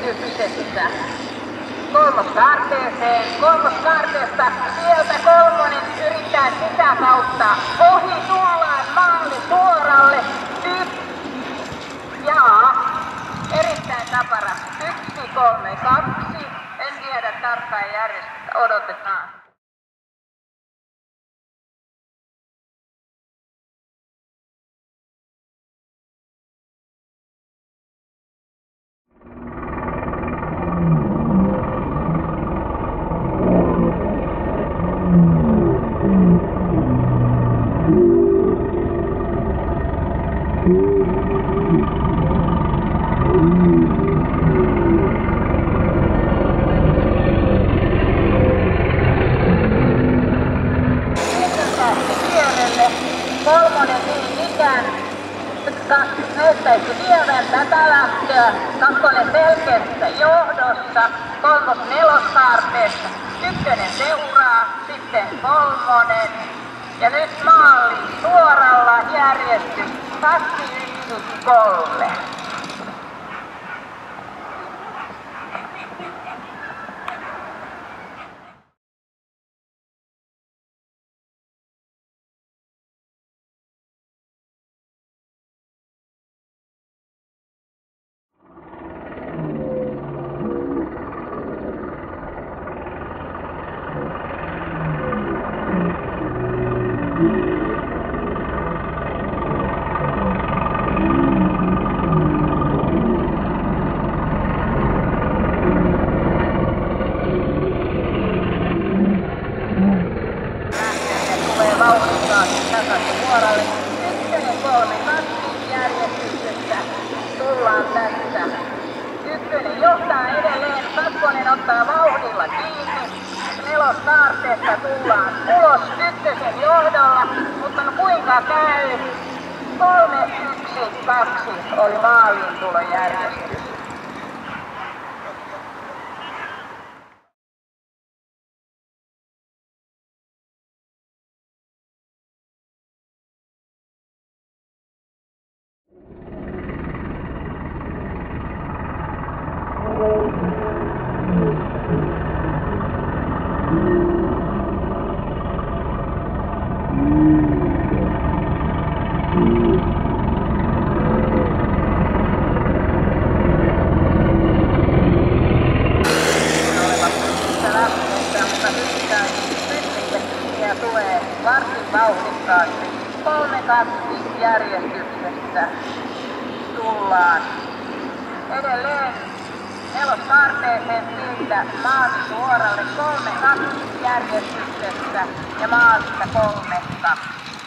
järjestyksessä. Kolmoskaarteeseen. Kolmoskaarteesta sieltä kolmonen yrittää sitä kautta. Ohi tullaan maali suoralle. Erittäin tapara. 1, 3, 2. En tiedä tarkkaan järjestystä. Odotetaan. Kolmonen niin ikään näyttäisi vievän tätä lähtöä. Kakkonen selkeässä johdossa. Kolmos neloskaarteessa. Ykkönen seuraa. Sitten kolmonen. Ja nyt maali suoralla järjestys. 2, 1, 3. Suoralle. 1, 3, 2 järjestyksessä. Tullaan tässä. Ykkönen johtaa edelleen. Kakkonen ottaa vauhdilla kiinni. Neloskaarteesta tullaan ulos ykkösen johdolla. Mutta no kuinka käy? 3, 1, 2 oli maaliintulojärjestys. Tulee varsin vauhdikkaasti. 3, 2 järjestyksessä tullaan edelleen neloskaarteeseen siitä maali suoralle. 3, 2 järjestyksessä ja maalista 3, 2.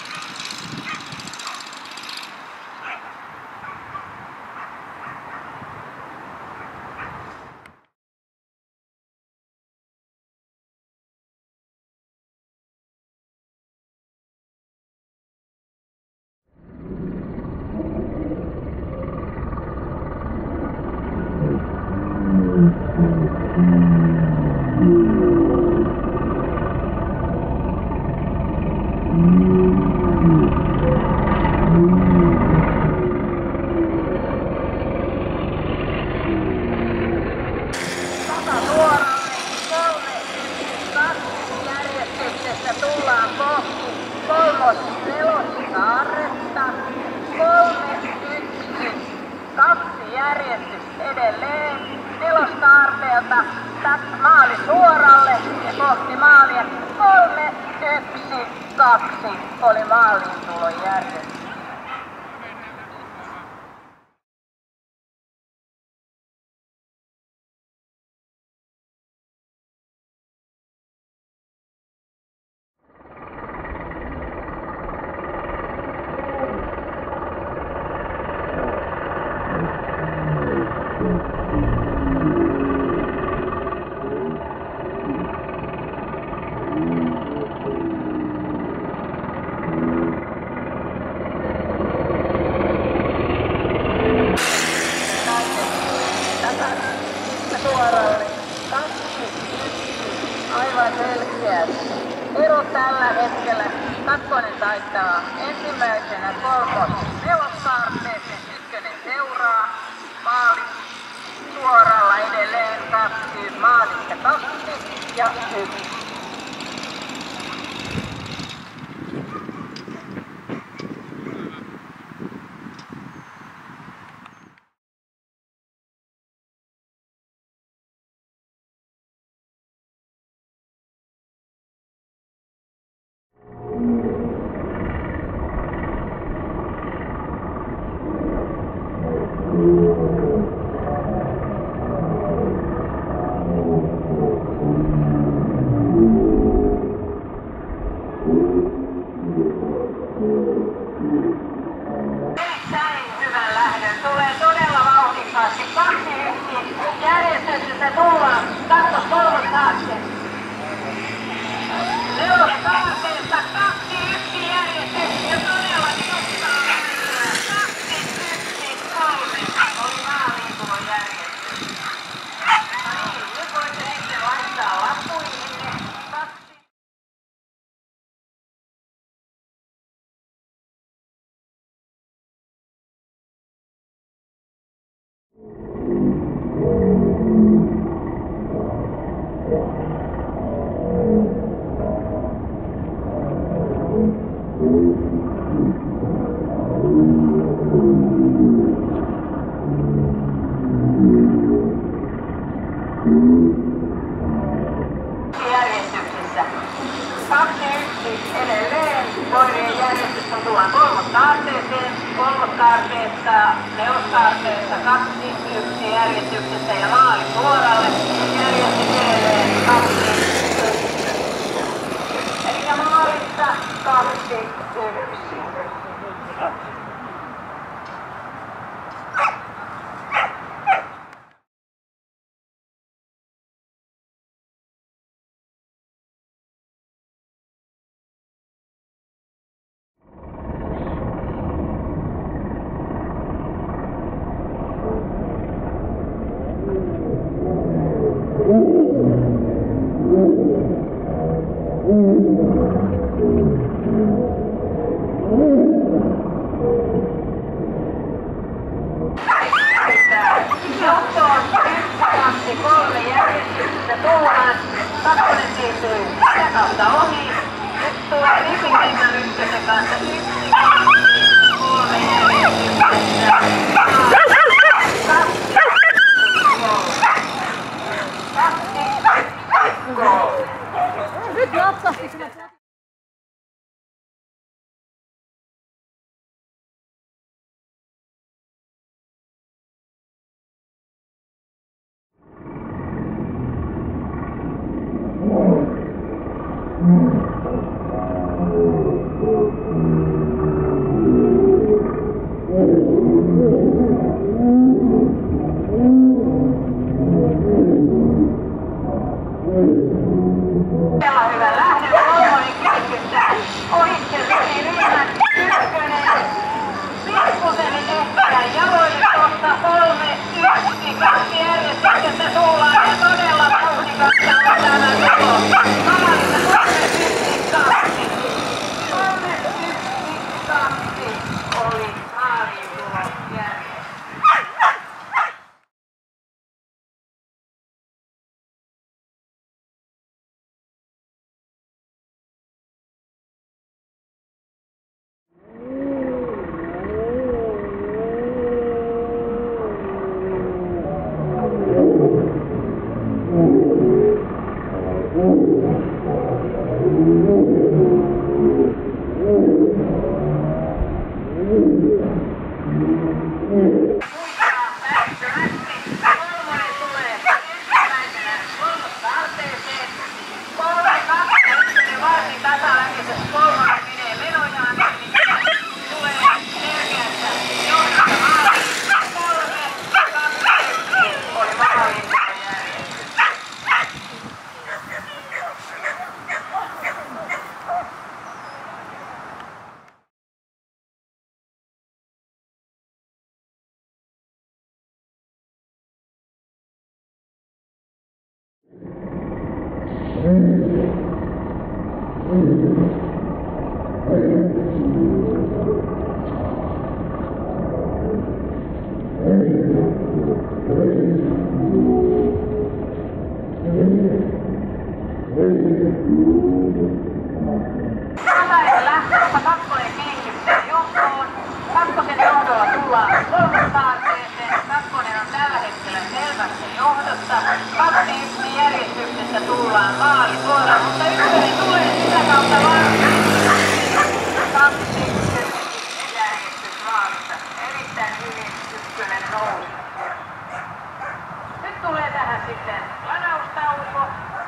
Tullaan kohti neloskaarretta. 3, 1, 2 järjestys edelleen. Neloskaarteelta maali suoralle ja kohti maalia. 3, 1, 2 oli maaliintulon järjestys. Suoralle. 2, 1, aivan selkeästi. Ero tällä hetkellä. Kakkonen taitaa ensimmäisenä, neloskaarteeseen, ykkönen seuraa. Maali suoralla edelleen. kaksi, maalissa 2 ja 1. Tulee todella vauhdikkaasti. 2-1 järjestyksessä tullaan. Katso kolmos taakse. Nelos taakseesta 2-1 järjestys ja todella nostaa mennään. 2-1-3 oli maaliin tuo järjestys. No niin, nyt voitte sitten laittaa lappuihinne. 2. Järjestyksessä. 2-1 edelleen. Koirien järjestys on tullaan kolmoskaarteeseen. Kolmoskaarteesta, neloskaarteesta 2-1 järjestyksessä ja maali suoralle. Järjestys edelleen 2-1. Eli maalissa 2-1. Johtoon 1-2-3 järjestyksessä tullaan. Kakkonen siirtyy sitä kautta ohi. Nyt tulee Rippingin ykkösen kanssa 1-2-3 järjestyksessä. 2-3. Nyt napsahti sinä. Hyvä lähdö, kolmonen keskittää. Ohitteli ryhmän ykkönen. Pikkuseni ehkä jaloille kohta 3-1. 2 järjestyksessä tullaan ja todella vauhdikasta on tämä tulo. Maalissa 3-1-2. 3-1-2 oli maaliin tulo järjestys. Tällainen lähtössä kakkonen kehityksen johtoon. Kakkosen johdolla tullaan kolmostaarteeseen. Kakkonen on tällä hetkellä selvästi johdossa. 2-1 järjestyksessä tullaan maalisuoraan, mutta ykkönen tulee sitä kautta varsin. 2-1 järjestys maalissa. Erittäin hyvin ykkönen nousi. Nyt tulee tähän sitten lanaustauko.